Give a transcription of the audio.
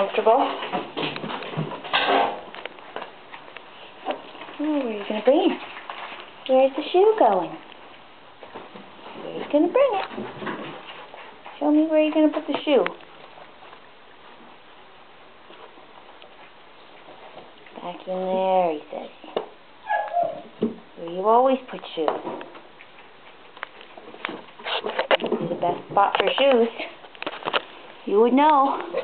comfortable. Oh, where are you going to bring it? Where's the shoe going? Where are you going to bring it? Show me where you're going to put the shoe. Back in there, he says. Where you always put shoes. This is the best spot for shoes. You would know.